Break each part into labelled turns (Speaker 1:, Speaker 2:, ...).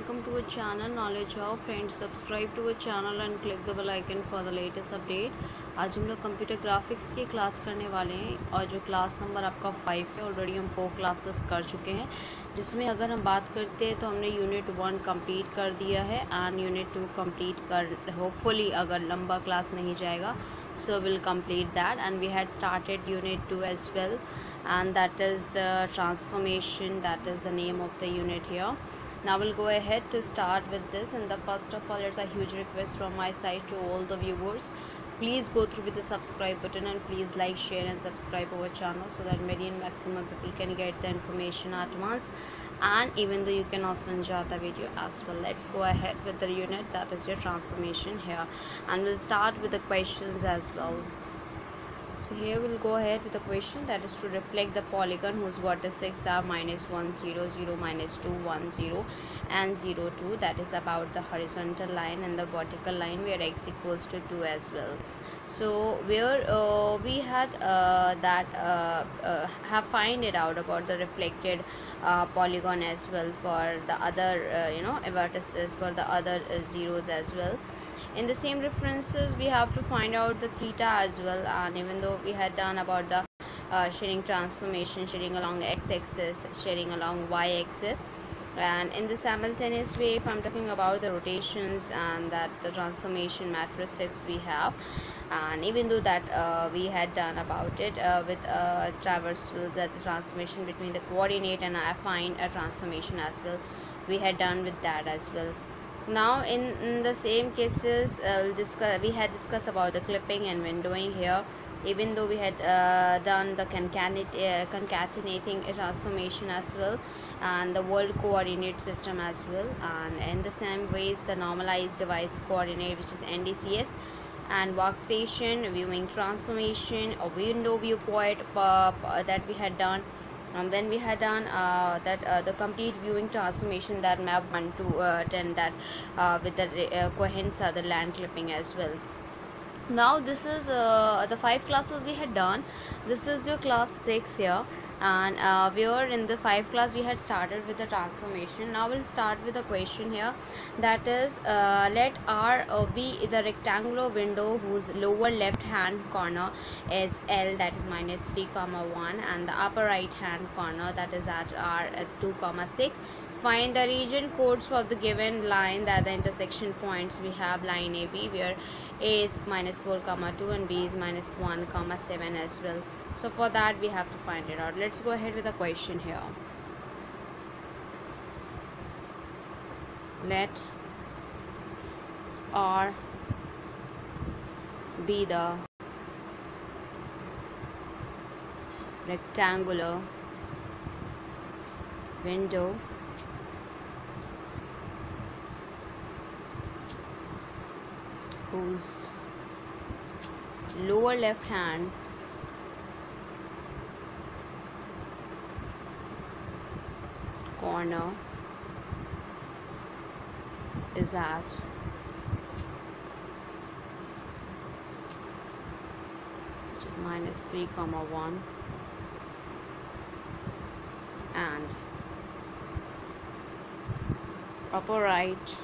Speaker 1: welcome to our channel Knowledge Hub. Friends, subscribe to our channel and click the bell icon for the latest update. आज हम लोग computer graphics की class करने वाले हैं और जो क्लास नंबर आपका 5 है। ऑलरेडी हम 4 क्लासेस कर चुके हैं, जिसमें अगर हम बात करते हैं तो हमने यूनिट 1 कंप्लीट कर दिया है एंड यूनिट 2 कंप्लीट कर होपफुली, अगर लंबा क्लास नहीं जाएगा so we'll complete that. And we had started unit 2 as well, and that is the transformation. That is the name of the unit here. Now we'll go ahead to start with this, and the first of all, it's a huge request from my side to all the viewers. Please go through with the subscribe button and please like, share and subscribe our channel so that many and maximum people can get the information at once, and even though you can also enjoy the video as well. Let's go ahead with the unit, that is your transformation here, and we'll start with the questions as well. So here we'll go ahead with the question, that is to reflect the polygon whose vertices are -1 0 0 -2 1 0 and 0 2, that is about the horizontal line, and the vertical line where x equals to 2 as well. So where we had have find it out about the reflected polygon as well for the other vertices for the other zeros as well. In the same references we have to find out the theta as well, and even though we had done about the shading transformation, shading along x-axis, shading along y-axis, and in the simultaneous way, if I'm talking about the rotations and that the transformation matrices we have, and even though that we had done about it with traversal, that the transformation between the coordinate and affine transformation as well, we had done with that as well. Now in the same cases we had discussed about the clipping and windowing here, even though we had done the concatenating transformation as well, and the world coordinate system as well, and in the same ways the normalized device coordinate, which is NDCS, and workstation viewing transformation, a window viewport that we had done. And then we had done the complete viewing transformation, that map 1 to 10, that with the Cohen Sutherland clipping as well. Now this is the 5 classes we had done. This is your class 6 here, and we were in the 5 class we had started with the transformation. Now we'll start with a question here, that is let R be the rectangular window whose lower left hand corner is L, that is -3, 1, and the upper right hand corner, that is at R at 2, 6. Find the region codes for the given line, that the intersection points we have line AB, where A is -4, 2 and B is -1, 7 as well. So for that we have to find it out. Let's go ahead with the question here. Let R be the rectangular window whose lower left hand corner is at which is -3, 1, and upper right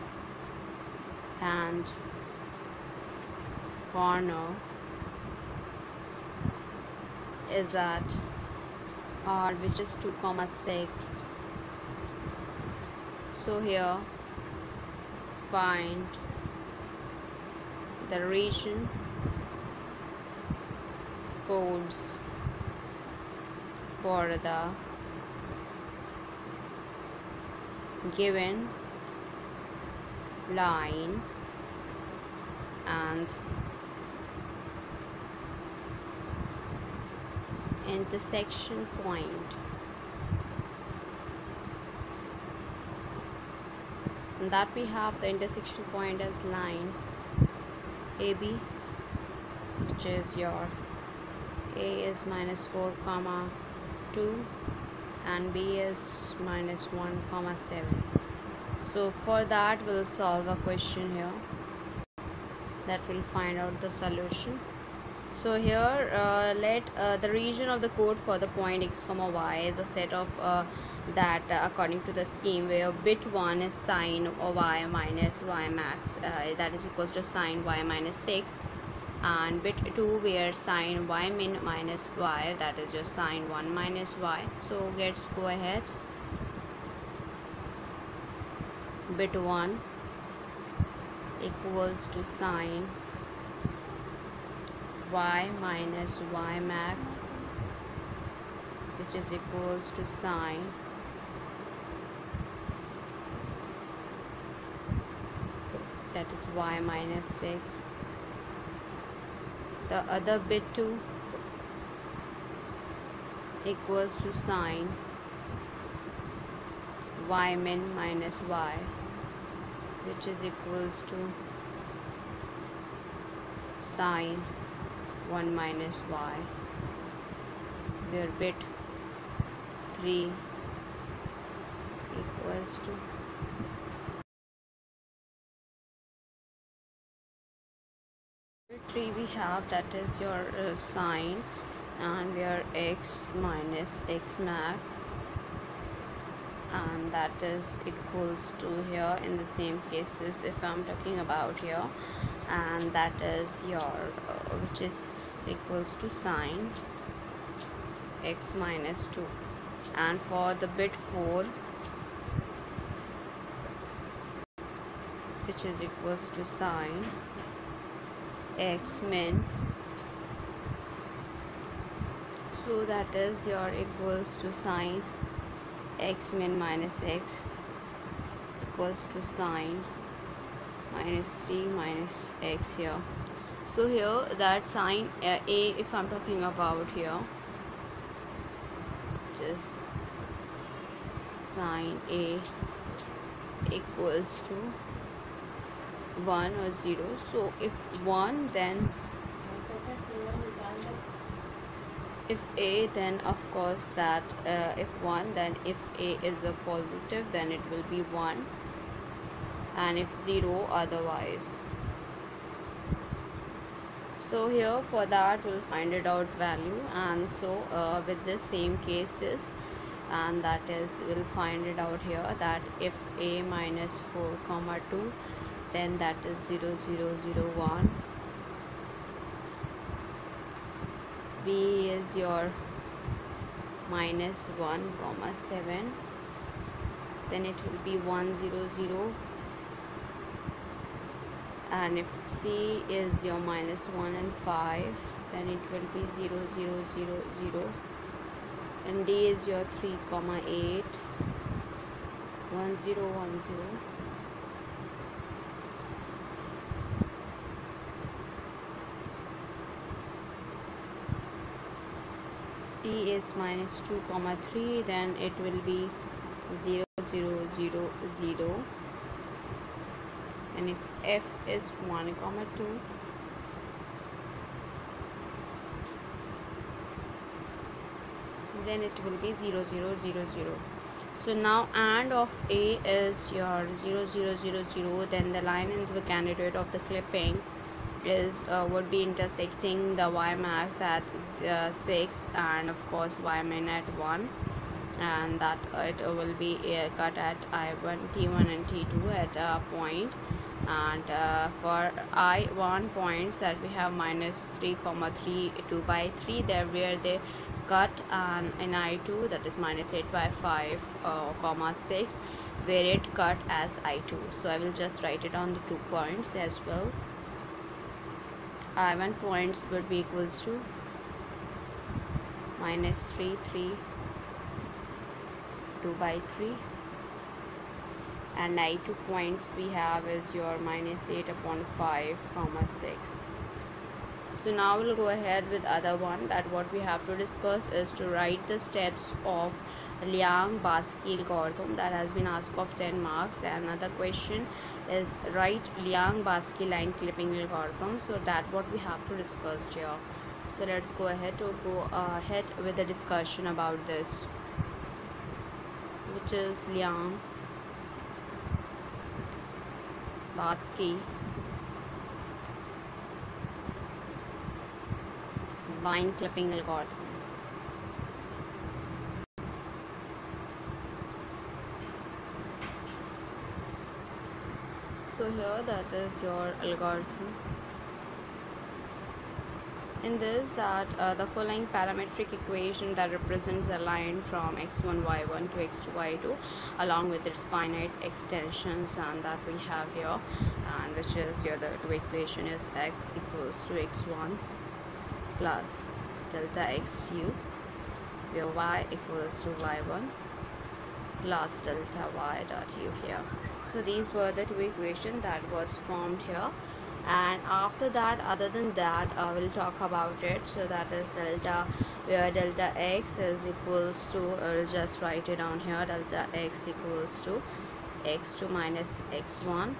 Speaker 1: hand corner is at R, which is 2, 6. So here find the region codes for the given line and intersection point, and that we have the intersection point as line AB, which is your A is -4, 2 and B is -1, 7. So for that we'll solve a question here, that will find out the solution. So here let the region of the code for the point x comma y is a set of that according to the scheme, where bit 1 is sine y minus y max, that is equals to sine y minus 6, and bit 2 where sine y min minus y, that is just sine 1 minus y. So let's go ahead. Bit 1 equals to sine y minus y max, which is equals to sine that is y minus 6. The other bit 2 equals to sine y min minus y, which is equals to sine 1 minus y, where bit 3 equals to bit 3 we have, that is your sine, and where x minus x max, and that is equals to here in the same cases if I'm talking about here, and that is your which is equals to sine x minus 2. And for the bit 4, which is equals to sine x min, so that is your equals to sine x min minus x equals to sine minus 3 minus x here. So here that sine a, if I'm talking about here, just sine a equals to 1 or 0. So if 1, then if a, then of course that if 1, then if a is a positive, then it will be 1, and if 0, otherwise. So here for that we'll find it out value, and so with the same cases, and that is we'll find it out here that if a minus 4 comma 2, then that is 0 0 0 1. B is your minus 1 comma 7, then it will be 1 0 0, and if C is your minus 1 and 5, then it will be 0 0 0 0, and D is your 3 comma 8, 1 0 1 0. E is minus 2 comma 3, then it will be 0 0 0 0, and if F is 1 comma 2, then it will be 0 0 0 0. So now AND of A is your 0 0 0 0, then the line in the candidate of the clipping is would be intersecting the y max at 6, and of course y min at 1, and that it will be cut at I1 T1 and T2 at a point, and for I1 points that we have minus 3 comma 3 2 by 3, there where they cut, and in I2 that is minus 8 by 5 comma 6, where it cut as I2. So I will just write it on the 2 points as well. I1 points would be equals to minus 3 3 2 by 3, and I2 points we have is your minus 8 upon 5 comma 6. So now we'll go ahead with other one, that what we have to discuss is to write the steps of Liang-Baszki algorithm that has been asked of 10 marks. And another question is write Liang-Baszki line clipping algorithm. So that what we have to discuss here. So let's go ahead with the discussion about this, which is Liang-Baszki line clipping algorithm. So here that is your algorithm. In this, that the following parametric equation that represents a line from x1 y1 to x2 y2 along with its finite extensions, and that we have here, and which is here the equation is x equals to x1 plus delta xu, where y equals to y1 plus delta y dot u here. So these were the two equations that was formed here, and after that, other than that, we'll talk about it. So that is delta, where delta x is equals to, I'll just write it down here, delta x equals to x2 minus x1,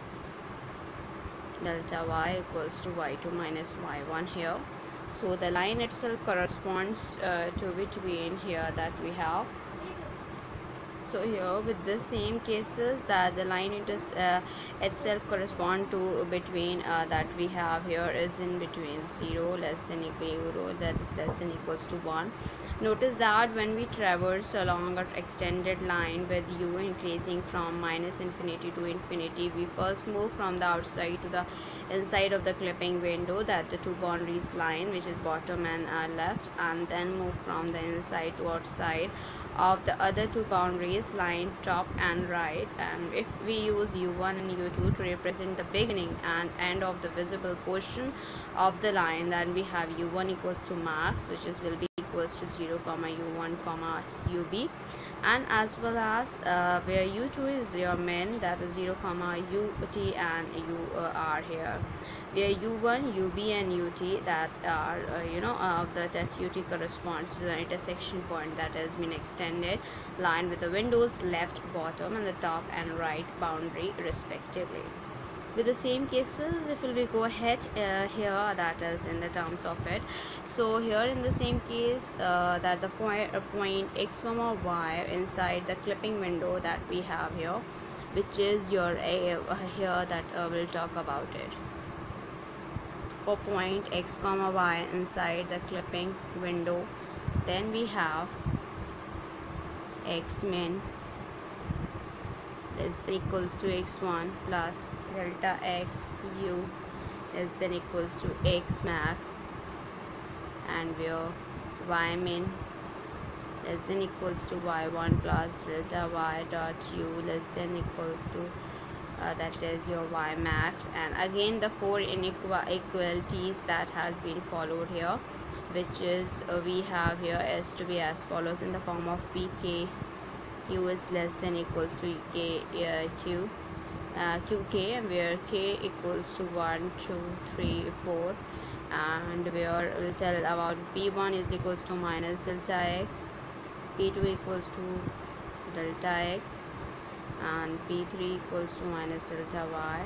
Speaker 1: delta y equals to y2 minus y1 here. So the line itself corresponds to between here that we have. So here with the same cases that the line itself correspond to between that we have here is in between 0 less than equal 0, that is less than equals to 1. Notice that when we traverse along an extended line with u increasing from minus infinity to infinity, we first move from the outside to the inside of the clipping window, that the two boundaries line, which is bottom and left, and then move from the inside to outside of the other two boundaries line, top and right. And if we use u1 and u2 to represent the beginning and end of the visible portion of the line, then we have u1 equals to max, which is will be equals to 0 comma u1 comma ub, and as well as where u2 is your min, that is 0 comma ut and u here, where u1 ub and ut that are that ut corresponds to the intersection point that has been extended line with the windows left, bottom and the top and right boundary respectively. With the same cases, if we go ahead here, that is in the terms of it. So here in the same case, that the point x comma y inside the clipping window that we have here, which is your a here that we'll talk about it. For point x comma y inside the clipping window, then we have x min is equals to x1 plus delta x u is then equals to x max, and where y min less than equals to y1 plus delta y dot u less than equals to that is your y max. And again the four inequalities that has been followed here, which is we have here is to be as follows in the form of pk, q is less than equals to k qk, and where k equals to 1 2 3 4, and where we'll tell about p1 is equals to minus delta x, p2 equals to delta x, and p3 equals to minus delta y,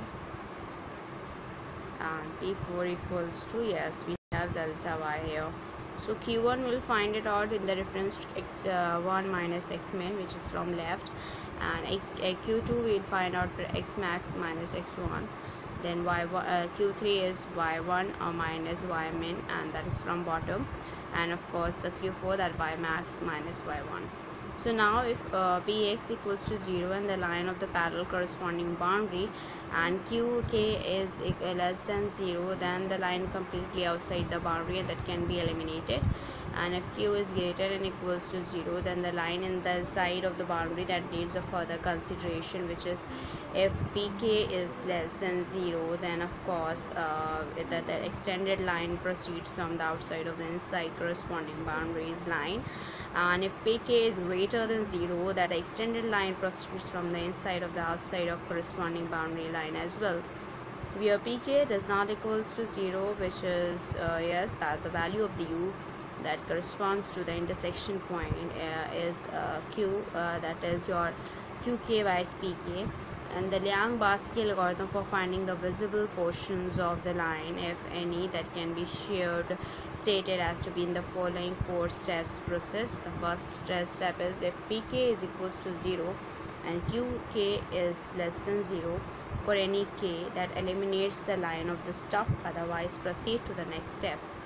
Speaker 1: and p4 equals to, yes, we have delta y here. So q1 will find it out in the reference to x1 minus x min, which is from left, and q2 will find out for x max minus x1, then q3 is y1 or minus y min, and that is from bottom, and of course the q4 that y max minus y1. So now if px equals to 0 and the line of the parallel corresponding boundary and qk is less than 0, then the line completely outside the boundary and that can be eliminated. And if q is greater than equals to 0, then the line in the side of the boundary that needs a further consideration, which is if pk is less than 0, then of course the extended line proceeds from the outside of the inside corresponding boundaries line, and if pk is greater than 0, that extended line proceeds from the inside of the outside of corresponding boundary line as well. Where pk does not equals to 0, which is yes, that the value of the u that corresponds to the intersection point is q, that is your qk by pk. And the Liang-Baski algorithm for finding the visible portions of the line, if any, that can be stated as to be in the following 4 steps process. The first step is if pk is equals to 0 and qk is less than 0 for any k, that eliminates the line of the stop, otherwise proceed to the next step.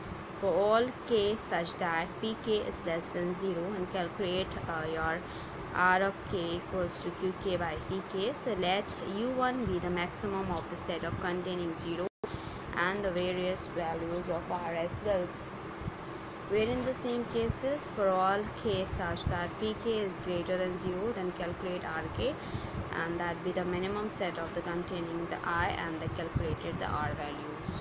Speaker 1: for all k such that pk is less than 0, and calculate your r of k equals to qk by pk. So let u1 be the maximum of the set of containing 0 and the various values of r as well, where in the same cases for all k such that pk is greater than 0, then calculate rk, and that be the minimum set of the containing the I, and the calculated the r values.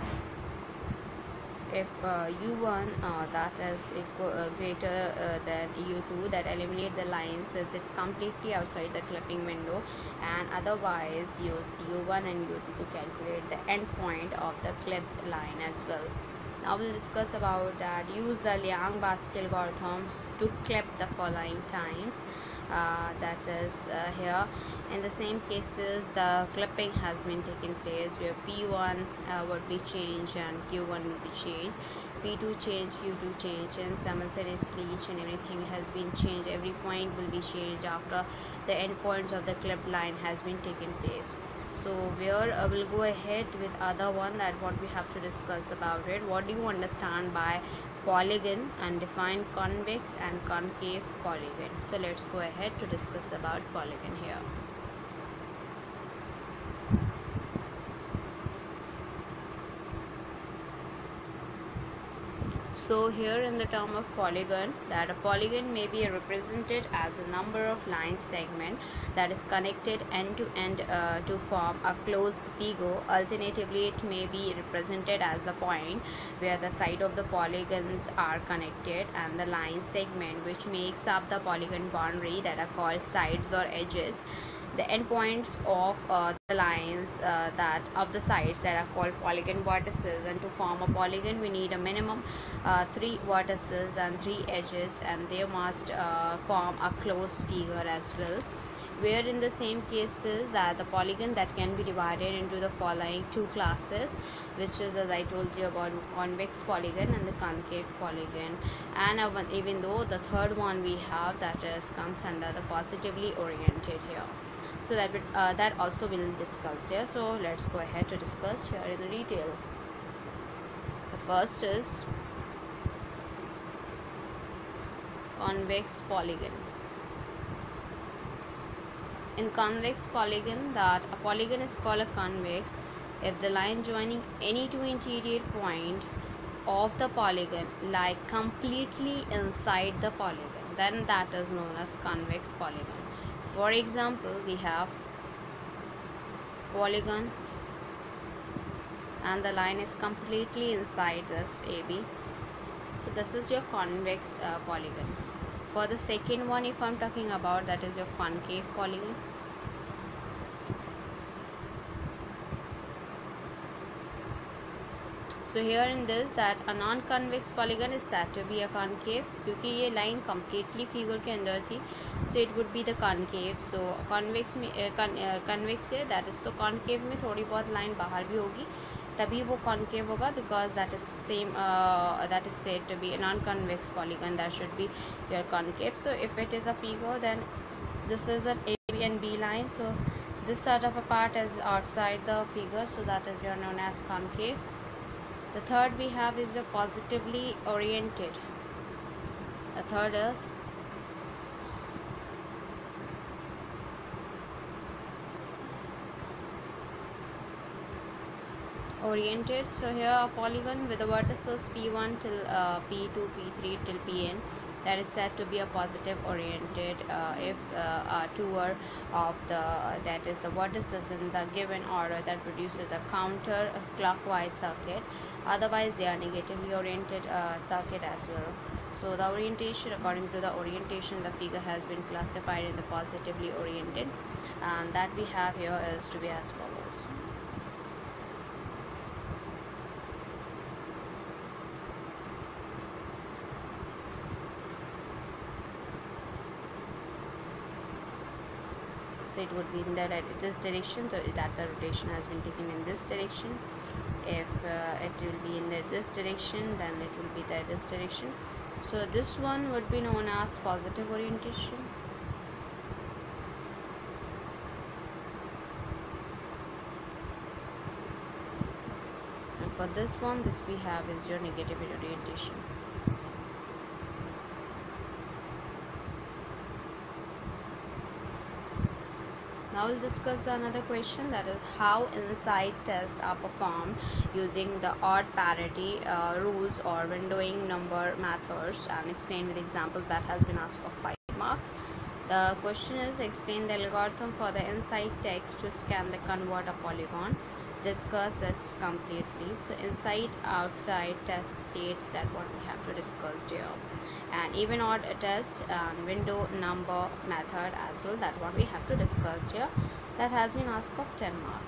Speaker 1: If u1 that is equal, greater than u2, that eliminate the line since it's completely outside the clipping window, and otherwise use u1 and u2 to calculate the endpoint of the clipped line as well. Now we'll discuss about that. Use the Liang-Basic algorithm to clip the following times. That is here in the same cases the clipping has been taken place, where p1 would be changed and q1 will be changed, p2 change, q2 change, and simultaneously each and everything has been changed. Every point will be changed after the endpoints of the clipped line has been taken place. So where we'll go ahead with other one, that what we have to discuss about it. What do you understand by polygon, and define convex and concave polygon? So let's go ahead to discuss about polygon here. So here in the term of polygon, that a polygon may be represented as a number of line segment that is connected end to end to form a closed figure. Alternatively, it may be represented as the point where the side of the polygons are connected, and the line segment which makes up the polygon boundary that are called sides or edges. The endpoints of the lines that of the sides that are called polygon vertices, and to form a polygon we need a minimum 3 vertices and 3 edges, and they must form a closed figure as well, where in the same cases that the polygon that can be divided into the following two classes, which is, as I told you, about convex polygon and the concave polygon, and even though the third one we have, that is comes under the positively oriented here. So that also will discuss here. So let's go ahead to discuss here in detail. The first is convex polygon. In convex polygon, that a polygon is called a convex if the line joining any two interior point of the polygon lie completely inside the polygon, then that is known as convex polygon. For example, we have polygon and the line is completely inside this AB. So this is your convex polygon. For the second one, if I'm talking about, that is your concave polygon. So here in this, that a non-convex polygon is said to be a concave, क्योंकि ये line completely figure के अंदर थी, so it would be the concave. So convex में convex है, that is, तो concave में थोड़ी बहुत line बाहर भी होगी, तभी वो concave होगा, because that is same that is said to be a non-convex polygon, that should be your concave. So if it is a figure, then this is an A, B and B line, so this sort of a part is outside the figure, so that is your known as concave. The third we have is the positively oriented. The third is oriented. So here a polygon with the vertices P1 till P2, P3 till Pn, that is said to be a positive oriented if a tour of the, that is the vertices in the given order, that produces a counter clockwise circuit. Otherwise they are negatively oriented circuit as well. So the orientation, according to the orientation, the figure has been classified in the positively oriented, and that we have here is to be as follows. So it would be in this direction, so that the rotation has been taken in this direction. If it will be in this direction, then it will be this direction. So this one would be known as positive orientation. And for for this one, this we have is your negative orientation. Now we'll discuss the another question, that is how inside tests are performed using the odd parity rules or windowing number methods, and explain with examples that has been asked of 5 marks. The question is, explain the algorithm for the inside text to scan the convert a polygon. Discuss it completely. So inside outside test states that what we have to discuss here, and even odd test and window number method as well, that what we have to discuss here, that has been asked of 10 marks.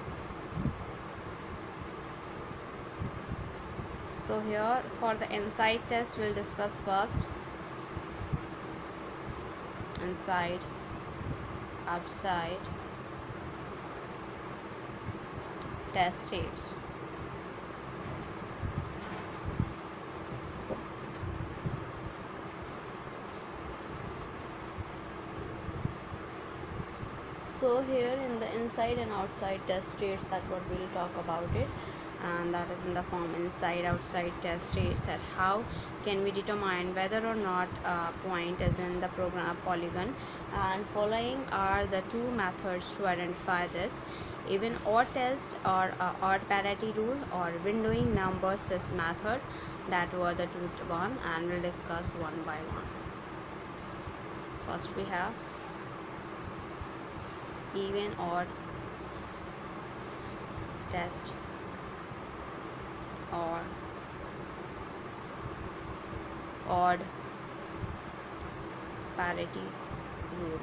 Speaker 1: So here for the inside test we'll discuss first inside, outside test states. So here in the inside and outside test states, that's what we'll talk about it, and that is in the form inside outside test states, that how can we determine whether or not a point is in the program polygon, and following are the two methods to identify this: even odd test or odd parity rule, or windowing number sys method. That were the two one, and we'll discuss one by one. First we have even odd test or odd parity rule.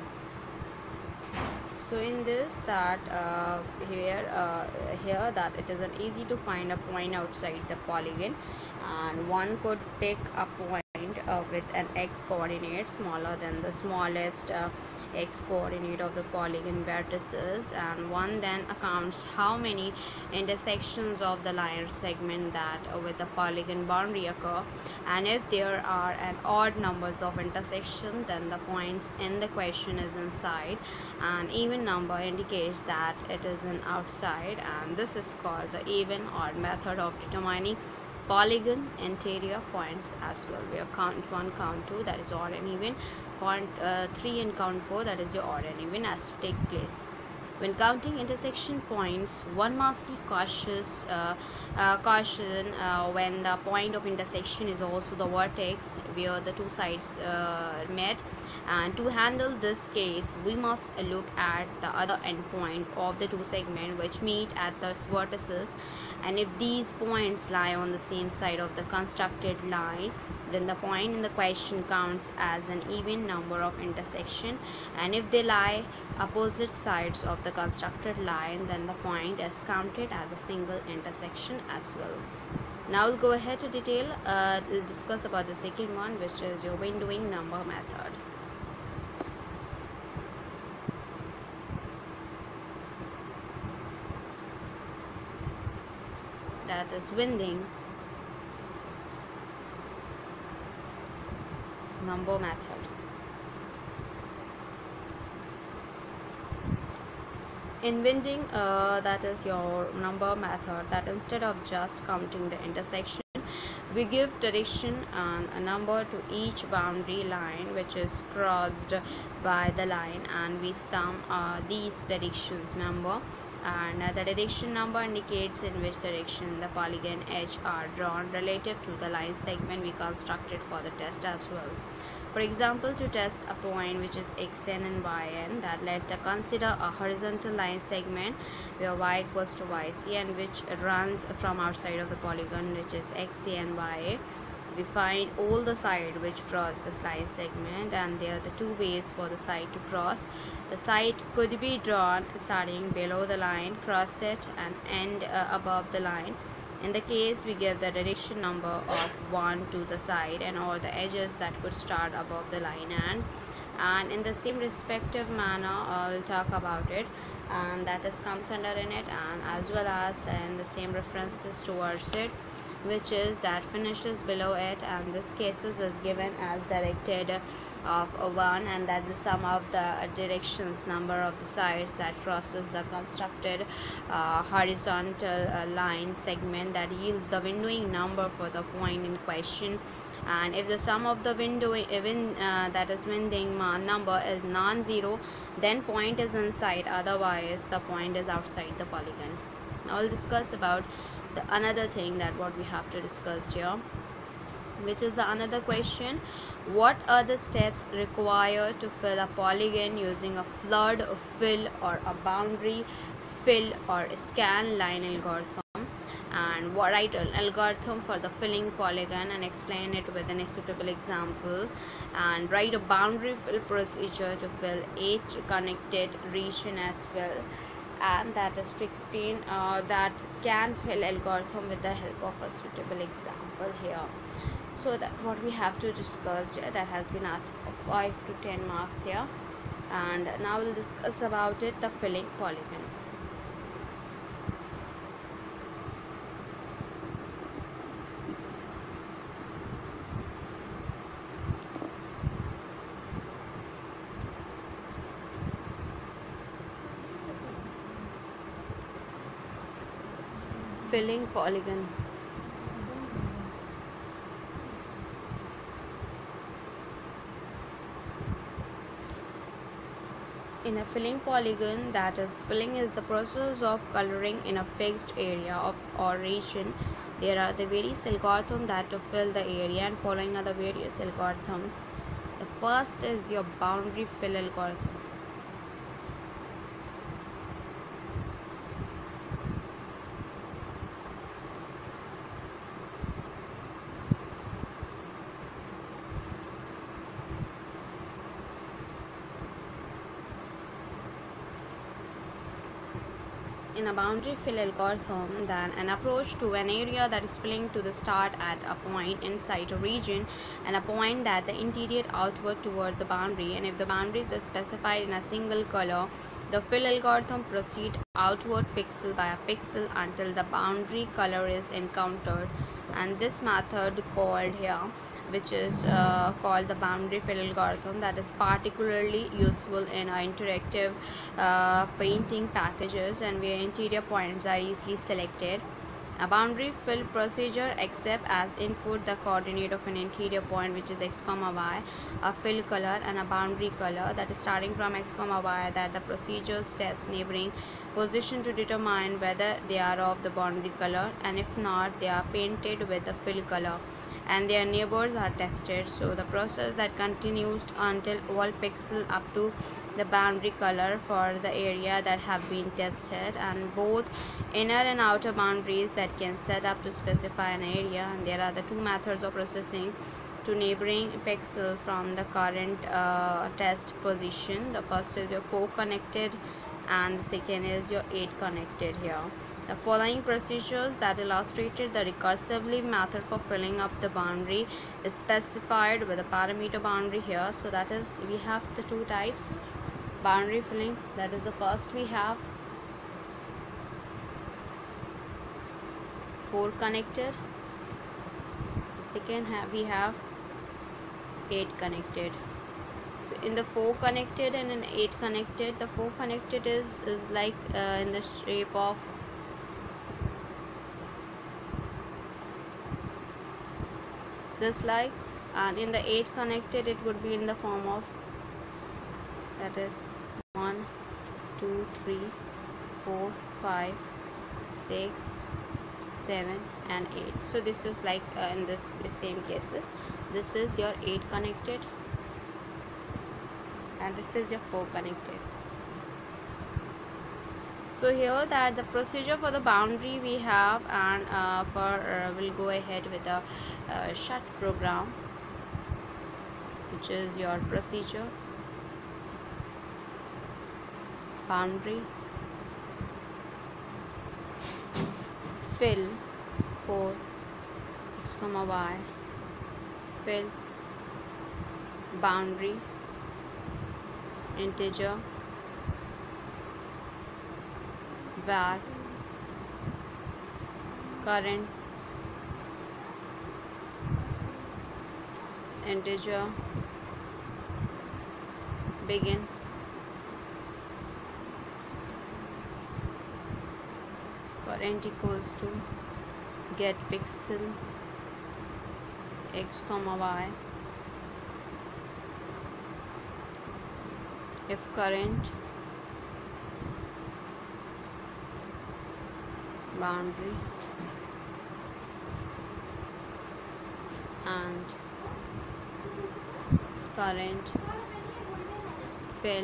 Speaker 1: So in this, that here that it is easy to find a point outside the polygon, and one could pick a point with an x coordinate smaller than the smallest x coordinate of the polygon vertices, and one then accounts how many intersections of the line segment that with the polygon boundary occur, and if there are an odd numbers of intersections, then the points in the question is inside, and even number indicates that it is an outside, and this is called the even odd method of determining polygon interior points as well. We have count 1, count 2, that is odd and even, count 3 and count 4, that is your odd and even as to take place. When counting intersection points, one must be cautious when the point of intersection is also the vertex where the two sides met, and to handle this case we must look at the other endpoint of the two segments which meet at the vertices, and if these points lie on the same side of the constructed line, then the point in the question counts as an even number of intersection, and if they lie opposite sides of the constructed line, then the point is counted as a single intersection as well. Now we'll go ahead to detail we'll discuss about the second one, which is your windowing number method. That is windowing number method. In windowing, that is your number method, that instead of just counting the intersection, we give direction and a number to each boundary line which is crossed by the line, and we sum these directions number, and the direction number indicates in which direction the polygon edge are drawn relative to the line segment we constructed for the test as well. For example, to test a point which is xn and yn, that let us consider a horizontal line segment where y equals to yc, and which runs from outside of the polygon, which is xa and ya. We find all the sides which cross this line segment, and there are the two ways for the side to cross. The side could be drawn starting below the line, cross it, and end above the line. In the case, we give the direction number of 1 to the side and all the edges that could start above the line, and in the same respective manner we'll talk about it, and that is comes under in it, and as well as in the same references towards it, which is that finishes below it, and this cases is given as directed of 1, and that the sum of the directions number of the sides that crosses the constructed horizontal line segment that yields the windowing number for the point in question. And if the sum of the that is winding number is non-zero, then point is inside, otherwise the point is outside the polygon. Now I'll discuss about the another thing that what we have to discuss here, which is the another question: what are the steps required to fill a polygon using a flood, fill, or a boundary fill or scan line algorithm? And write an algorithm for the filling polygon and explain it with a suitable example, and write a boundary fill procedure to fill each connected region as well, and that is to explain that scan fill algorithm with the help of a suitable example here. So that what we have to discuss that has been asked for 5 to 10 marks here, and now we'll discuss about it, the filling polygon. Filling polygon. In a filling polygon, that is, filling is the process of coloring in a fixed area of or region. There are the various algorithms that to fill the area, and following are the various algorithms. The first is your boundary fill algorithm. In a boundary fill algorithm, then an approach to an area that is filling to the start at a point inside a region, and a point that the interior outward toward the boundary, and if the boundaries are specified in a single color, the fill algorithm proceeds outward pixel by a pixel until the boundary color is encountered, and this method called here, which is called the boundary fill algorithm, that is particularly useful in interactive painting packages and where interior points are easily selected. A boundary fill procedure accepts as input the coordinate of an interior point, which is x comma y, a fill color, and a boundary color, that is starting from x comma y, that the procedures test neighboring position to determine whether they are of the boundary color, and if not, they are painted with the fill color and their neighbors are tested. So the process that continues until all pixels up to the boundary color for the area that have been tested, and both inner and outer boundaries that can set up to specify an area. And there are the two methods of processing to neighboring pixel from the current test position. The first is your 4 connected and the second is your 8 connected here. The following procedures that illustrated the recursively method for filling up the boundary is specified with a parameter boundary here. So that is, we have the two types boundary filling. That is, the first we have 4 connected, the second we have 8 connected. So in the 4 connected and in 8 connected, the 4 connected is like in the shape of this, like, and in the 8 connected it would be in the form of, that is 1 2 3 4 5 6 7 and 8. So this is like in this same cases, this is your 8 connected and this is your 4 connected. So here that the procedure for the boundary we have, and we'll go ahead with the shut program, which is your procedure boundary fill for x comma y, fill boundary integer var current integer begin. Current equals to get pixel x comma y. If current, boundary, and current fill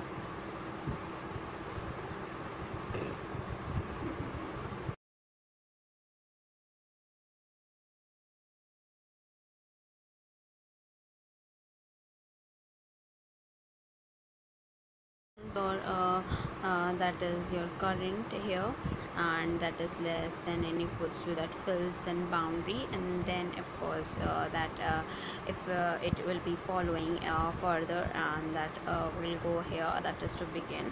Speaker 1: or that is your current here, and that is less than n equals to that fills then boundary, and then of course that if it will be following further, and that will go here, that is to begin.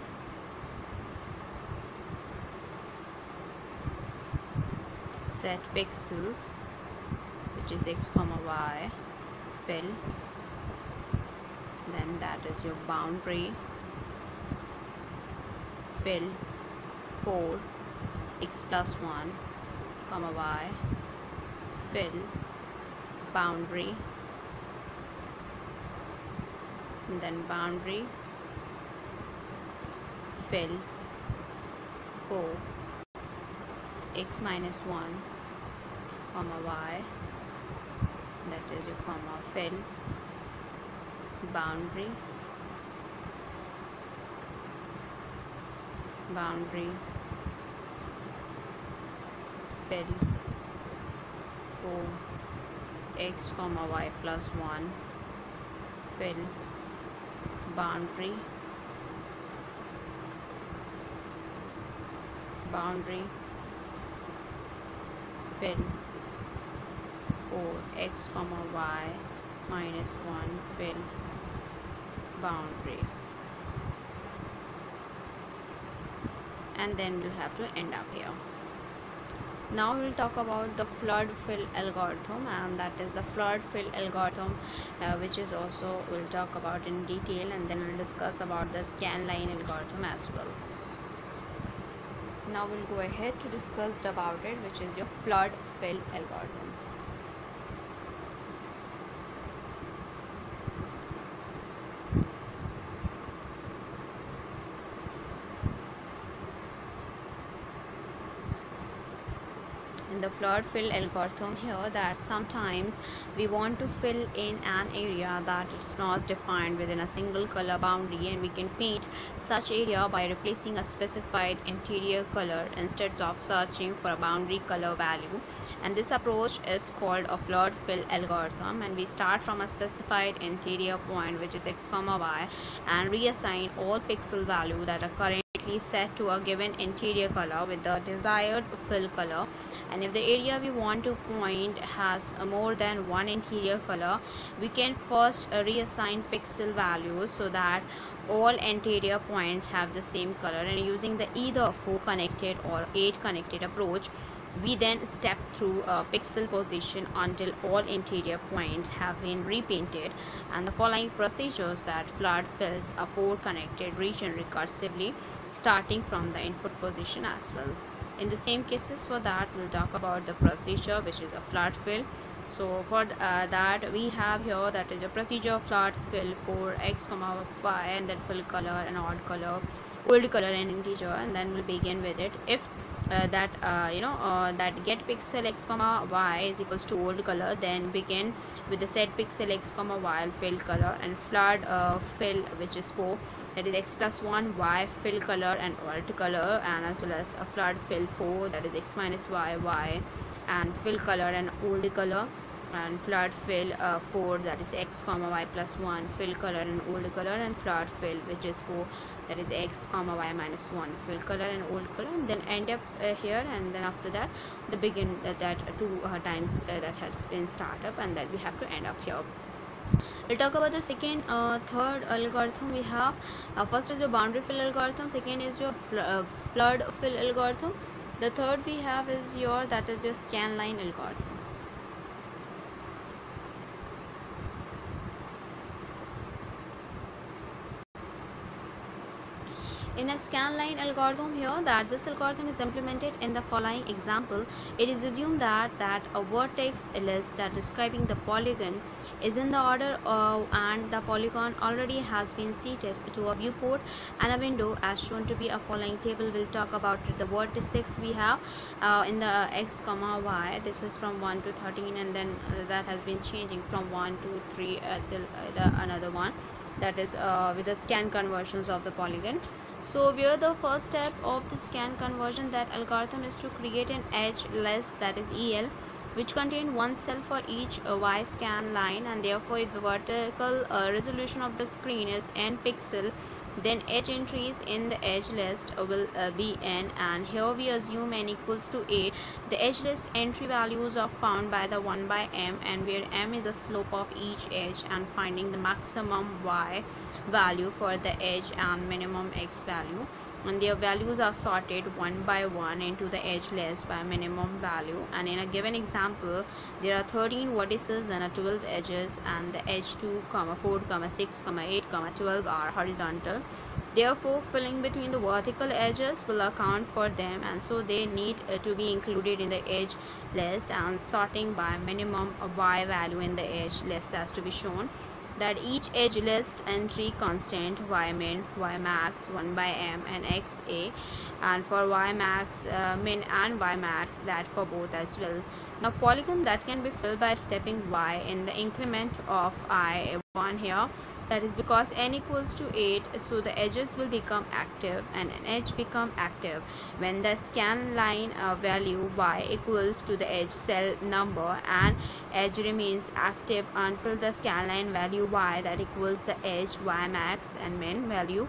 Speaker 1: Set pixels, which is x comma y, fill, then that is your boundary, fill 4 x plus 1 comma y, fill boundary, and then boundary, fill 4 x minus 1 comma y, that is your comma, fill boundary, boundary, fill 4 x comma y plus 1, fill boundary, boundary, fill 4 x comma y minus 1, fill boundary, and then we'll have to end up here. Now we'll talk about the flood fill algorithm, and that is the flood fill algorithm, which is also we'll talk about in detail, and then we'll discuss about the scan line algorithm as well. Now we'll go ahead to discuss about it, which is your flood fill algorithm. In the flood fill algorithm here, that sometimes we want to fill in an area that is not defined within a single color boundary, and we can paint such area by replacing a specified interior color instead of searching for a boundary color value. And this approach is called a flood fill algorithm, and we start from a specified interior point, which is x comma y, and reassign all pixel value that are currently set to a given interior color with the desired fill color. And if the area we want to point has more than one interior color, we can first reassign pixel values so that all interior points have the same color, and using the either 4 connected or 8 connected approach, we then step through pixel position until all interior points have been repainted. And the following procedures that flood fills a 4 connected region recursively, starting from the input position as well. In the same cases, for that we'll talk about the procedure, which is a flood fill. So for that we have here, that is a procedure of flood fill for x comma y, and then fill color and odd color, old color and integer, and then we'll begin with it. If that get pixel x comma y is equals to old color, then begin with the set pixel x comma y fill color, and flood fill, which is 4, that is x plus 1 y fill color and alt color, and as well as a flood fill 4, that is x minus y y and fill color and old color, and flood fill 4, that is x comma y plus 1 fill color and old color, and flood fill, which is 4, that is x comma y minus 1 fill color and old color, and then end up here, and then after that the begin that 2 times that has been start up, and that we have to end up here. We'll talk about the second third algorithm we have. First is your boundary fill algorithm, second is your flood fill algorithm, the third we have is your, that is your scan line algorithm. In a scanline algorithm here, that this algorithm is implemented in the following example. It is assumed that a vertex list that describing the polygon is in the order of, and the polygon already has been seated to a viewport and a window as shown to be a following table. Will talk about it. The vertices we have in the x comma y. This is from 1 to 13, and then that has been changing from 1 to 3 till another one, that is with the scan conversions of the polygon. So where the first step of the scan conversion, that algorithm is to create an edge list, that is EL, which contain one cell for each Y scan line, and therefore if the vertical resolution of the screen is n pixel, then edge entries in the edge list will be n, and here we assume n equals to 8. The edge list entry values are found by the 1 by m, and where m is the slope of each edge, and finding the maximum y value for the edge and minimum x value, and their values are sorted one by one into the edge list by minimum value. And in a given example, there are 13 vertices and 12 edges, and the edge 2, 4, 6, 8, 12 are horizontal. Therefore, filling between the vertical edges will account for them, and so they need to be included in the edge list, and sorting by minimum y value in the edge list has to be shown. That each edge list entry constant y min, y max 1 by m and xa, and for y max min and y max, that for both as well. Now polygon that can be filled by stepping y in the increment of I1 here, that is because n equals to 8, so the edges will become active, and an edge become active when the scan line value y equals to the edge cell number, and edge remains active until the scan line value y that equals the edge y max and min value,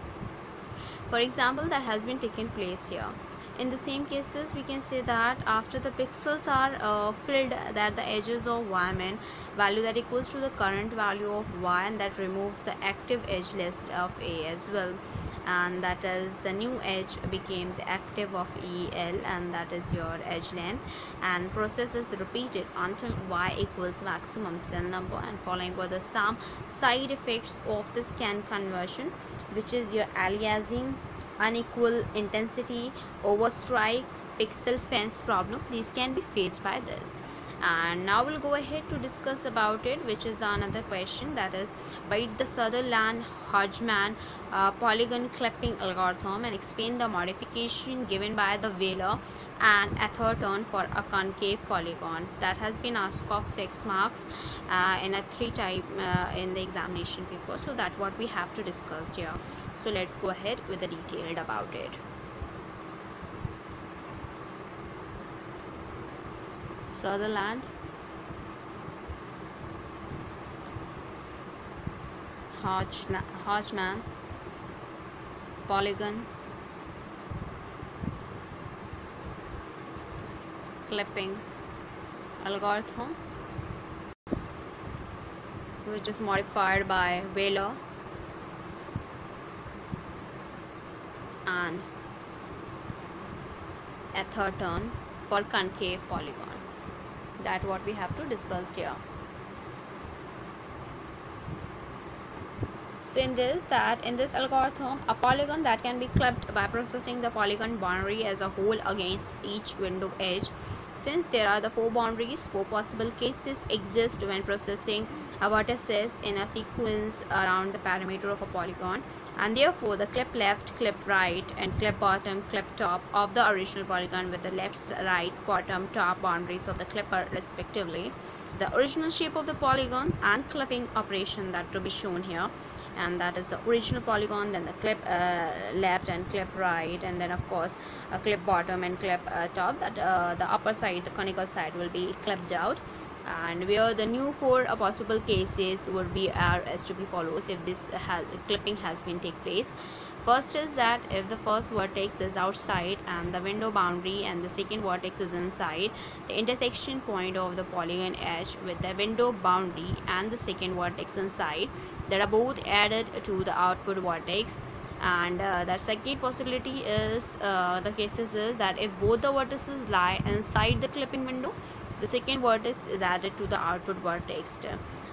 Speaker 1: for example, that has been taken place here. In the same cases, we can say that after the pixels are filled, that the edges of y min value that equals to the current value of y, and that removes the active edge list of a as well, and that is the new edge became the active of EL, and that is your edge length, and process is repeated until y equals maximum cell number. And following were the some side effects of the scan conversion, which is your aliasing, unequal intensity, overstrike, pixel fence problem. These can be faced by this. And now we'll go ahead to discuss about it, which is another question, that is write the Sutherland-Hodgman polygon clipping algorithm and explain the modification given by the Wheeler and Atherton for a concave polygon. That has been asked of 6 marks in a 3 type in the examination paper, so that's what we have to discuss here. So let's go ahead with the detailed about it. Sutherland, Hodgman polygon clipping algorithm, which is modified by Wheeler and Atherton for concave polygon. That what we have to discuss here. So in this algorithm, a polygon that can be clipped by processing the polygon boundary as a whole against each window edge. Since there are the 4 boundaries, 4 possible cases exist when processing a vertices in a sequence around the perimeter of a polygon, and therefore the clip left, clip right, and clip bottom, clip top of the original polygon with the left, right, bottom, top boundaries of the clipper respectively. The original shape of the polygon and clipping operation that to be shown here, and that is the original polygon, then the clip left and clip right, and then of course a clip bottom and clip top, that the upper side, the conical side, will be clipped out. And where the new 4 possible cases would be as to be follows if this clipping has been take place. First is that if the first vertex is outside and the window boundary, and the second vertex is inside, the intersection point of the polygon edge with the window boundary and the second vertex inside, that are both added to the output vertex. And that second possibility is the cases is that if both the vertices lie inside the clipping window, the second vertex is added to the output vertex.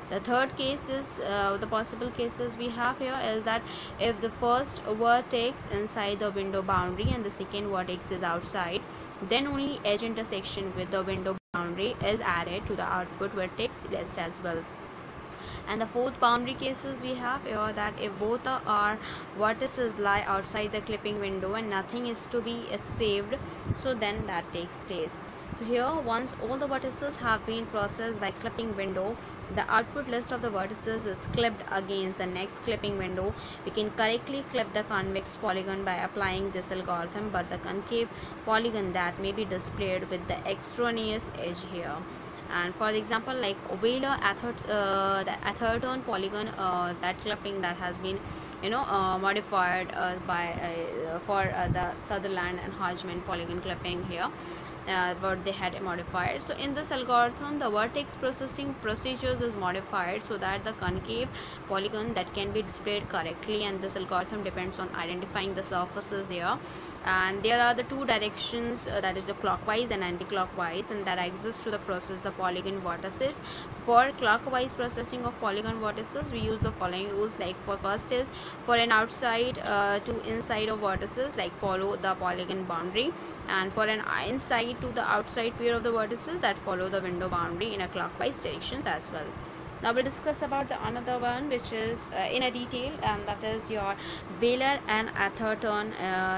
Speaker 1: The third case is the possible cases we have here is that if the first vertex inside the window boundary and the second vertex is outside, then only edge intersection with the window boundary is added to the output vertex list as well. And the fourth boundary cases we have here that if both our vertices lie outside the clipping window and nothing is to be saved, so then that takes place. So here, once all the vertices have been processed by clipping window, the output list of the vertices is clipped against the next clipping window. We can correctly clip the convex polygon by applying this algorithm, but the concave polygon that may be displayed with the extraneous edge here. And for example, like Wheeler the Atherton polygon, that clipping that has been modified by for the Sutherland and Hodgman polygon clipping here, what they had modified. So in this algorithm, the vertex processing procedures is modified so that the concave polygon that can be displayed correctly, and this algorithm depends on identifying the surfaces here. And there are the two directions, that is the clockwise and anti-clockwise, and that exists to the process the polygon vertices. For clockwise processing of polygon vertices, we use the following rules. Like for first is for an outside to inside of vertices, like follow the polygon boundary, and for an inside to the outside pair of the vertices, that follow the window boundary in a clockwise direction as well. Now we'll discuss about the another one, which is in a detail, and that is your Wheeler and Atherton,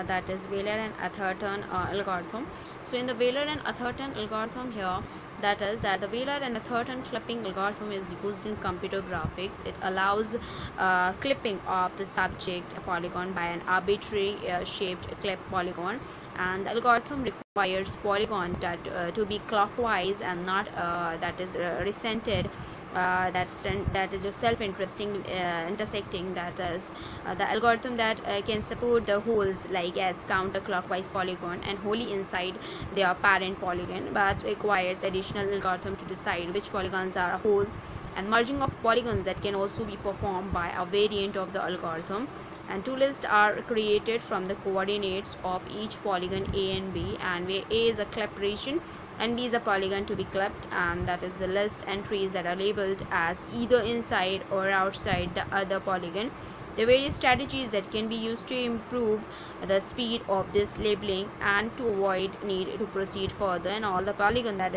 Speaker 1: algorithm. So in the Wheeler and Atherton algorithm here, that is that the Wheeler and Atherton clipping algorithm is used in computer graphics. It allows clipping of the subject polygon by an arbitrary shaped clip polygon, and the algorithm requires polygon that to be clockwise and not that is recentered, that is your self-interesting intersecting. That is the algorithm that can support the holes like as counterclockwise polygon and wholly inside their parent polygon, but requires additional algorithm to decide which polygons are holes, and merging of polygons that can also be performed by a variant of the algorithm. And two lists are created from the coordinates of each polygon A and B, and where A is a clip region and B is a polygon to be clipped, and that is the list entries that are labeled as either inside or outside the other polygon. The various strategies that can be used to improve the speed of this labeling and to avoid need to proceed further, and all the polygon that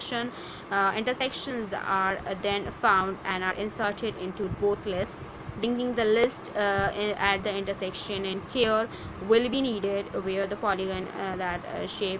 Speaker 1: intersections are then found and are inserted into both lists, linking the list at the intersection, and care will be needed where the polygon shape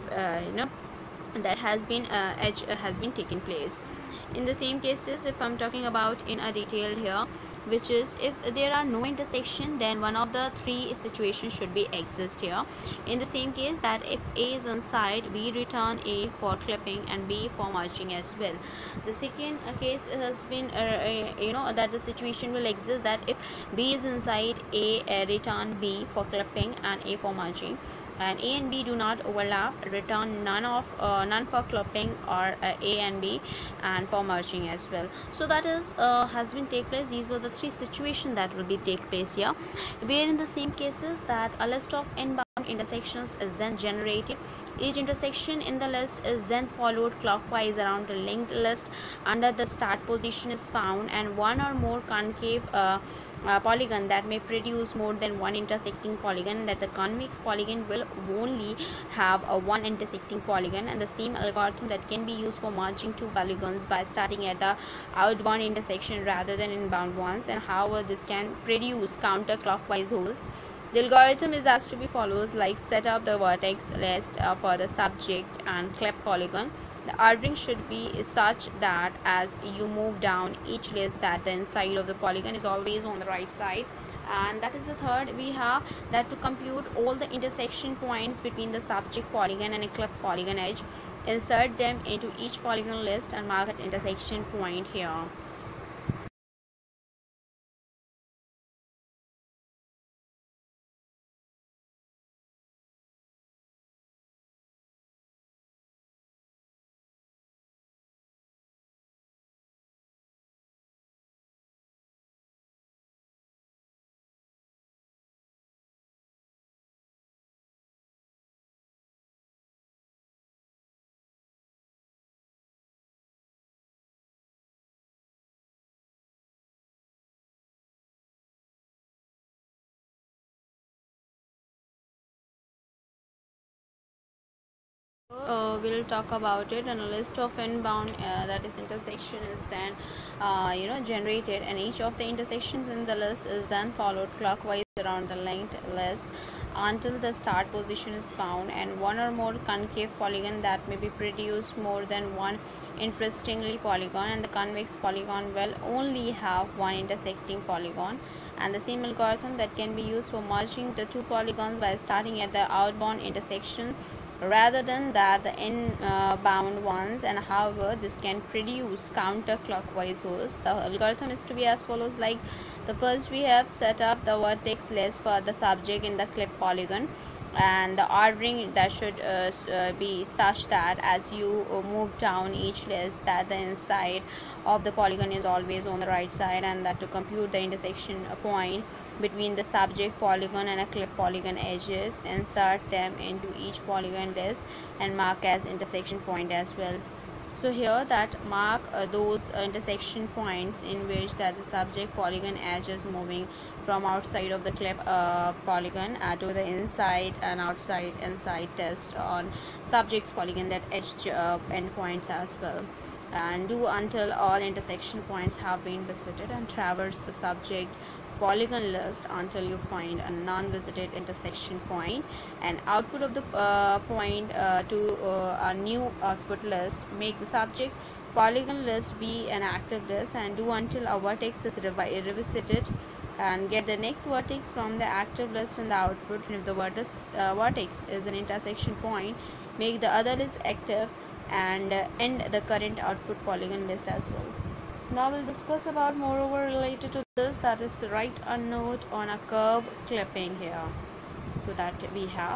Speaker 1: that has been edge has been taken place. In the same cases, if I'm talking about in a detail here, which is if there are no intersection, then one of the three situations should be exist here. In the same case, that if A is inside, we return A for clipping and B for merging as well. The second case has been that the situation will exist that if B is inside, A return B for clipping and A for merging, and A and B do not overlap, return none for clipping, or A and B and for merging as well. So that is has been take place. These were the three situations that will be take place here, where in the same cases that a list of inbound intersections is then generated. Each intersection in the list is then followed clockwise around the linked list under the start position is found, and one or more concave polygon that may produce more than one intersecting polygon, that the convex polygon will only have a one intersecting polygon, and the same algorithm that can be used for merging two polygons by starting at the outbound intersection rather than inbound ones, and however this can produce counterclockwise holes. The algorithm is as to be follows, like set up the vertex list for the subject and clip polygon. The ordering should be such that as you move down each list, that the inside of the polygon is always on the right side. And that is the third. We have that to compute all the intersection points between the subject polygon and a clip polygon edge, insert them into each polygon list and mark its intersection point here. we'll talk about it. And a list of inbound that is intersection is then generated, and each of the intersections in the list is then followed clockwise around the linked list until the start position is found, and one or more concave polygon that may be produced more than one interestingly polygon, and the convex polygon will only have one intersecting polygon. And the same algorithm that can be used for merging the two polygons by starting at the outbound intersection rather than that the inbound ones, and however this can produce counterclockwise holes. The algorithm is to be as follows. Like, the first we have set up the vertex list for the subject in the clip polygon, and the ordering that should be such that as you move down each list, that the inside of the polygon is always on the right side, and that to compute the intersection point between the subject polygon and a clip polygon edges, insert them into each polygon list and mark as intersection point as well. So here that mark those intersection points in which that the subject polygon edge is moving from outside of the clip polygon to the inside and outside inside test on subject's polygon that edge endpoints as well, and do until all intersection points have been visited, and traverse the subject polygon list until you find a non-visited intersection point, and output of the point to a new output list. Make the subject polygon list be an active list, and do until a vertex is revisited, and get the next vertex from the active list in the output, and if the vertex is an intersection point, make the other list active and end the current output polygon list as well. Now we'll discuss about moreover related to this, that is to write a note on a curve clipping here. So that we have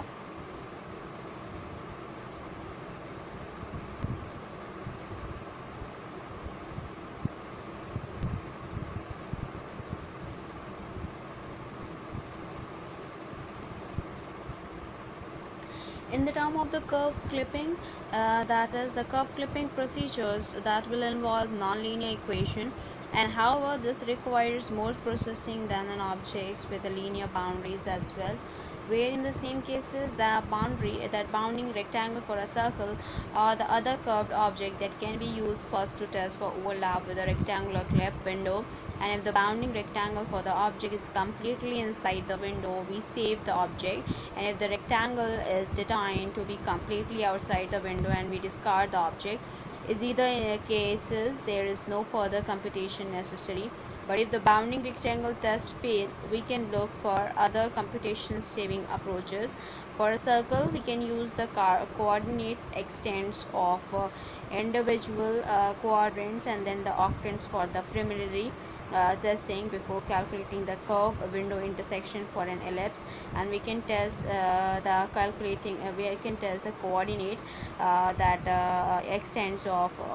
Speaker 1: in the term of the curve clipping, that is the curve clipping procedures that will involve nonlinear equation, and however this requires more processing than an objects with the linear boundaries as well, where in the same cases the bounding rectangle for a circle or the other curved object that can be used first to test for overlap with a rectangular clip window, and if the bounding rectangle for the object is completely inside the window, we save the object, and if the rectangle is determined to be completely outside the window, and we discard the object. Is either in cases there is no further computation necessary, but if the bounding rectangle test fails, we can look for other computation saving approaches. For a circle, we can use the coordinates extents of individual quadrants, and then the octants for the preliminary testing before calculating the curve window intersection for an ellipse, and we can test we can test the coordinate that extents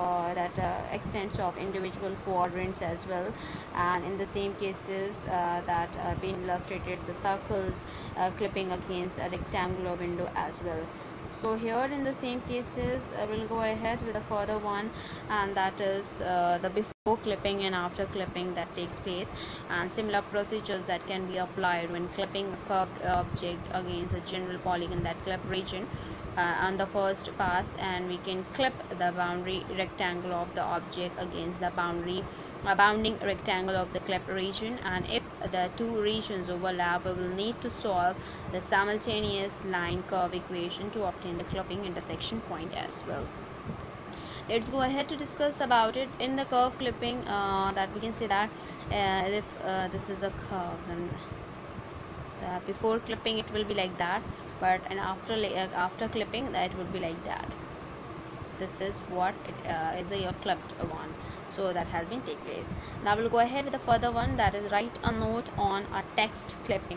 Speaker 1: of individual quadrants as well, and in the same cases that been illustrated, the circles clipping against a rectangular window as well. So here in the same cases we'll go ahead with a further one, and that is the before clipping and after clipping that takes place, and similar procedures that can be applied when clipping a curved object against a general polygon that clip region on the first pass, and we can clip the boundary rectangle of the object against the bounding rectangle of the clip region, and if the two regions overlap, we will need to solve the simultaneous line curve equation to obtain the clipping intersection point as well. Let's go ahead to discuss about it. In the curve clipping, that we can say that if this is a curve, and before clipping it will be like that, but and after clipping that would be like that. This is what it is a clipped one. So that has been take place. Now we'll go ahead with the further one, that is write a note on a text clipping.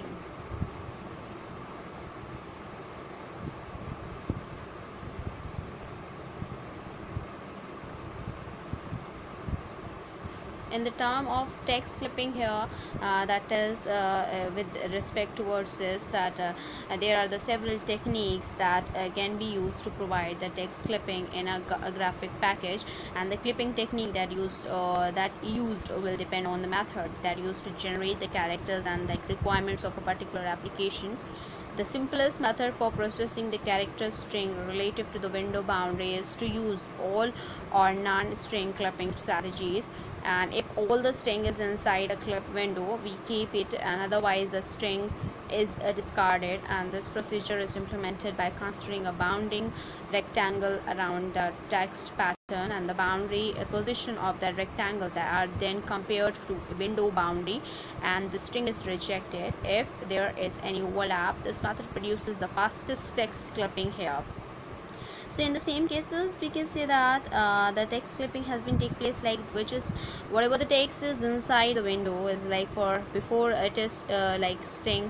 Speaker 1: In the term of text clipping here, that is with respect towards this, that there are the several techniques that can be used to provide the text clipping in a graphic package, and the clipping technique that used will depend on the method that used to generate the characters and the requirements of a particular application. The simplest method for processing the character string relative to the window boundary is to use all or none string clipping strategies, and if all the string is inside a clip window, we keep it, and otherwise the string is discarded. And this procedure is implemented by considering a bounding rectangle around the text pattern and the boundary position of that rectangle that are then compared to window boundary, and the string is rejected if there is any overlap. This method produces the fastest text clipping here. So in the same cases, we can say that the text clipping has been take place, like which is whatever the text is inside the window is like for before it is like string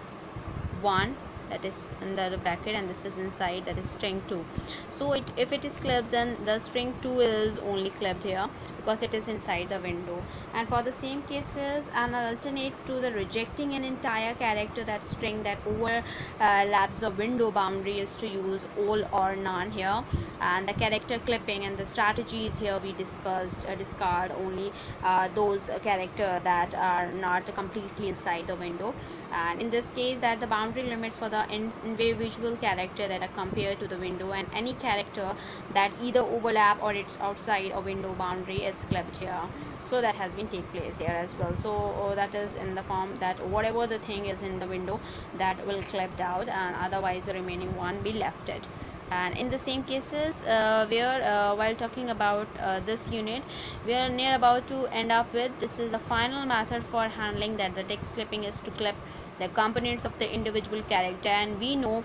Speaker 1: 1, that is in the bracket, and this is inside, that is string 2. So if it is clipped, then the string 2 is only clipped here because it is inside the window. And for the same cases, an alternate to the rejecting an entire character, that string that overlaps the window boundary, is to use all or none here. And the character clipping and the strategies here we discussed, discard only those characters that are not completely inside the window. And in this case, that the boundary limits for the individual character that are compared to the window, and any character that either overlap or it's outside a window boundary is clipped here. So that has been take place here as well. So that is in the form that whatever the thing is in the window, that will clipped out, and otherwise the remaining one be left it. And in the same cases, while talking about this unit, we are near about to end up with, this is the final method for handling that the text clipping is to clip the components of the individual character. And we know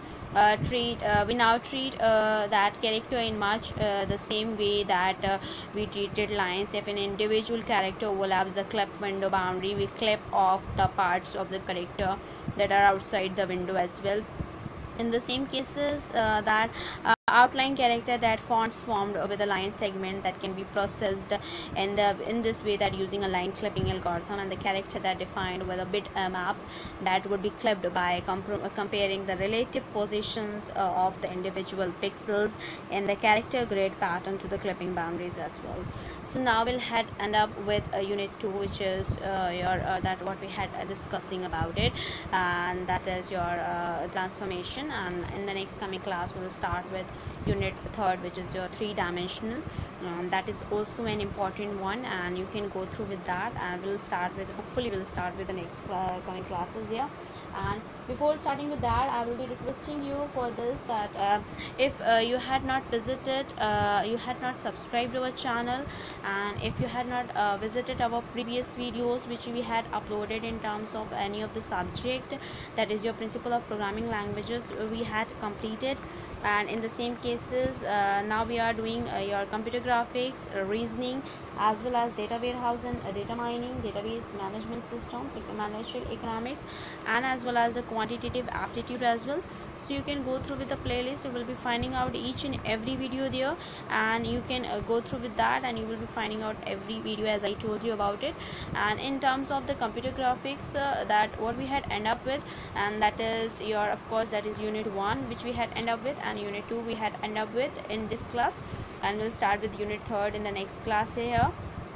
Speaker 1: we now treat that character in much the same way that we treated lines. If an individual character overlaps the clip window boundary, we clip off the parts of the character that are outside the window as well. In the same cases, that outline character, that fonts formed with a line segment that can be processed in this way, that using a line clipping algorithm, and the character that defined with a bit maps, that would be clipped by comparing the relative positions of the individual pixels in the character grid pattern to the clipping boundaries as well. So now we'll end up with unit 2, which is that what we had discussing about it, and that is your transformation. And in the next coming class, we'll start with unit 3rd, which is your 3-dimensional. That is also an important one, and you can go through with that, and hopefully we'll start with the next coming classes here. And before starting with that, I will be requesting you for this, that if you had not visited, you had not subscribed to our channel, and if you had not visited our previous videos which we had uploaded in terms of any of the subject, that is your principle of programming languages, we had completed. And in the same cases, now we are doing your computer graphics, reasoning, as well as data warehouse and data mining, database management system, financial economics, and as well as the quantitative aptitude as well. So you can go through with the playlist. You will be finding out each and every video there, and you can go through with that, and you will be finding out every video as I told you about it. And in terms of the computer graphics, that what we had end up with, and that is your, of course, that is unit 1 which we had end up with, and unit 2 we had end up with in this class, and we'll start with unit 3rd in the next class here.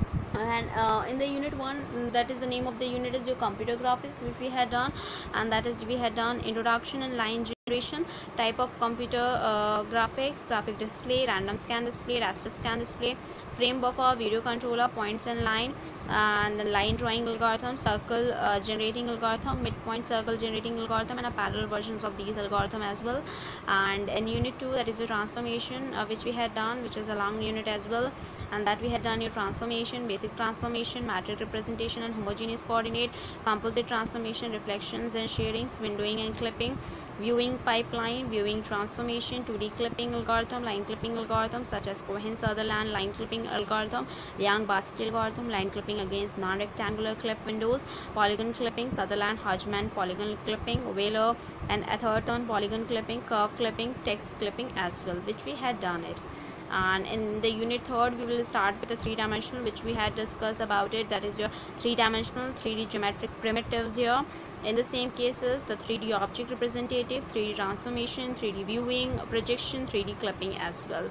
Speaker 1: And in the unit 1, that is the name of the unit is your computer graphics, which we had done, and that is we had done introduction and line generation, type of computer graphics, graphic display, random scan display, raster scan display, frame buffer, video controller, points and line, and the line drawing algorithm, circle generating algorithm, midpoint circle generating algorithm, and a parallel versions of these algorithm as well. And in unit 2, that is the transformation, which we had done, which is a long unit as well, and that we had done your transformation, basic transformation, matrix representation and homogeneous coordinate, composite transformation, reflections and shadings, windowing and clipping, viewing pipeline, viewing transformation, 2D clipping algorithm, line clipping algorithm such as Cohen-Sutherland line clipping algorithm, Yang-Barsky algorithm, line clipping against non-rectangular clip windows, polygon clipping, Sutherland-Hodgman polygon clipping, Wheeler and Atherton polygon clipping, curve clipping, text clipping as well, which we had done it. And in the unit 3rd, we will start with the 3-dimensional, which we had discussed about it, that is your 3-dimensional 3D geometric primitives here. In the same cases, the 3D object representative, 3D transformation, 3D viewing, projection, 3D clipping as well.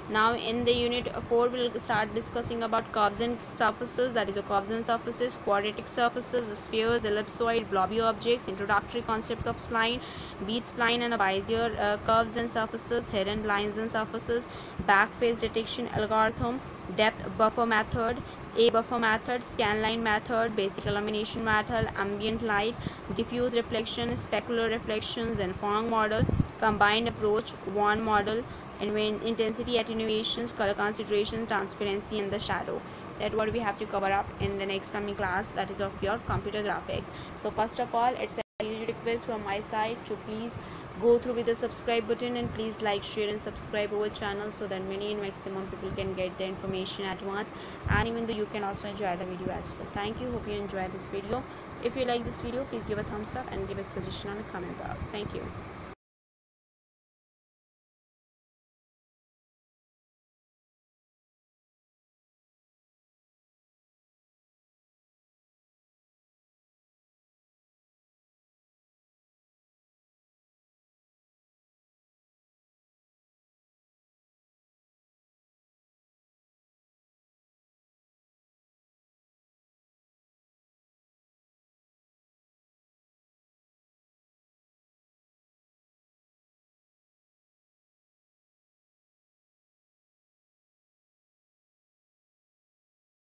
Speaker 1: Now in the unit 4 we'll start discussing about curves and surfaces, that is the curves and surfaces, quadratic surfaces, spheres, ellipsoid, blobby objects, introductory concepts of spline, B-spline and a Bezier, curves and surfaces, hidden lines and surfaces, back phase detection algorithm, depth buffer method, A buffer method, scanline method, basic illumination method, ambient light, diffuse reflection, specular reflections, and Phong model, combined approach, Wann model, intensity attenuations, color consideration, transparency, and the shadow. That what we have to cover up in the next coming class, that is of your computer graphics. So first of all, it's a huge request from my side to please go through with the subscribe button, and please like, share and subscribe our channel so that many and maximum people can get the information at once, and even though you can also enjoy the video as well. Thank you, hope you enjoyed this video. If you like this video, please give a thumbs up and give a suggestion on the comment box. Thank you.